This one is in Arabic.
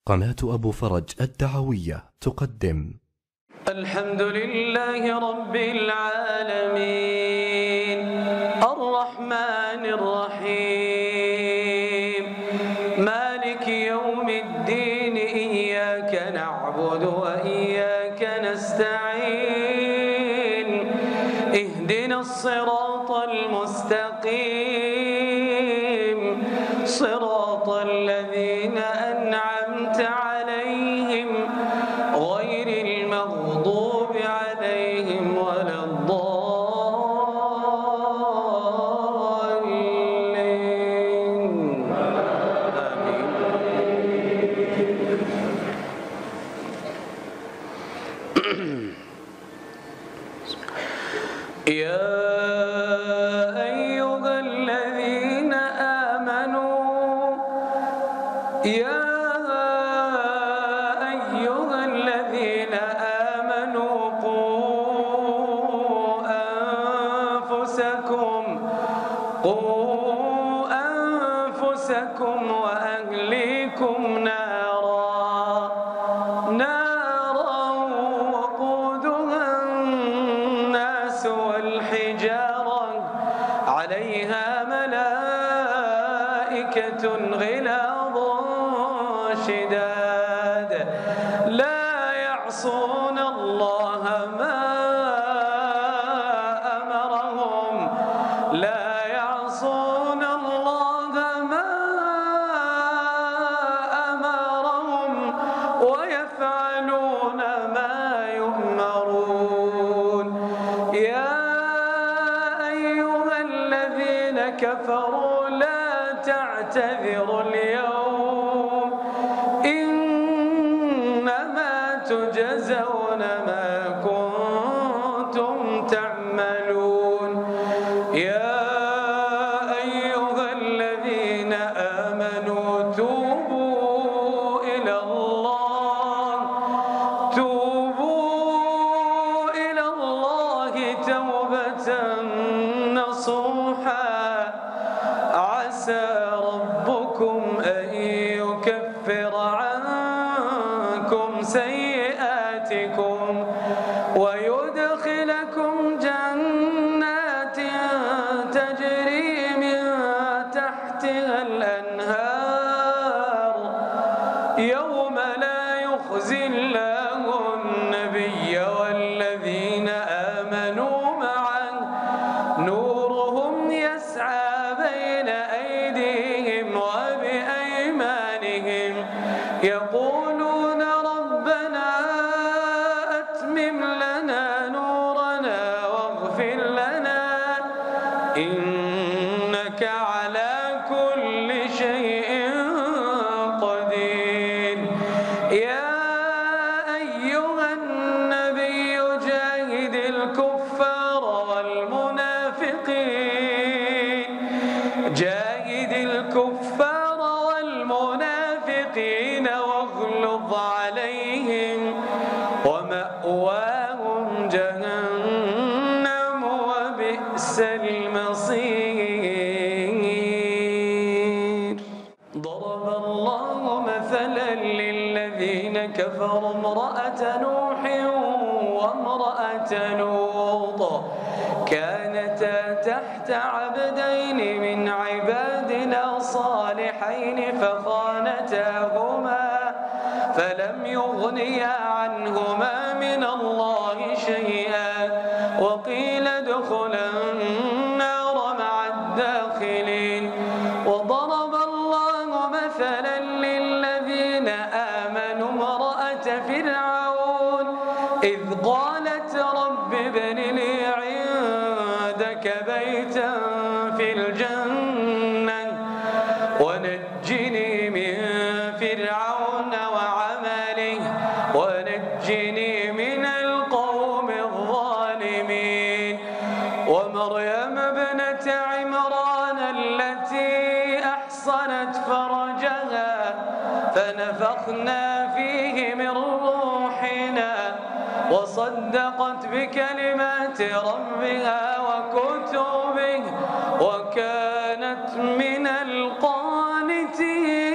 قناة أبو فرج الدعوية تقدم الحمد لله رب العالمين الرحمن الرحيم مالك يوم الدين إياك نعبد وإياك نستعين اهدنا الصراط المستقيم صراط الذين أنعمت عليهم غير المغضوب عليهم ولا الضالين آمين. يا أيها الذين آمنوا قوا أنفسكم وأهليكم نارا وقودها الناس والحجارة عليها ملائكة غلاظ شداد لا يعصون الله ما أمرهم ويفعلون ما يؤمرون. يا أيها الذين كفروا لا تعتذروا اليوم إنما تجزون ما كنتم تعملون. يا أيها الذين آمنوا توبوا إلى الله توبة نصوحا عسى ربكم أن يكفر عنكم سيئاتكم ويدخلكم جنات تجري من تحتها الأنهار يوم لا يخزي الله النبي والذين آمنوا معه نورهم يسعى بين أيديهم وبأيمانهم يقولون ربنا أتمم لنا نورنا واغفر لنا إنك على كل شيء قدير. يا أيها النبي جاهد الكفار والمنافقين واغلظ عليهم ومأواهم جهنم وبئس المصير. ضرب الله مثلا للذين كفروا امرأة نوح وامرأة لوط كانتا تحت عبدين من عبادنا صالحين فخانتاهما فلم يغنيا عنهما من الله شيئا وقيل ادخلا النار مع الداخلين. وضرب الله مثلا للذين آمنوا امرأة فرعون إذ قالت رب ابن لي عندك بيتا في الجنة ونجني من فرعون وعمله ونجني من القوم الظالمين. ومريم ابنة عمران التي أحصنت فرجها فنفخنا فيه من روحنا وصدقت بكلمات ربها وكتبه وكانت من القانتين.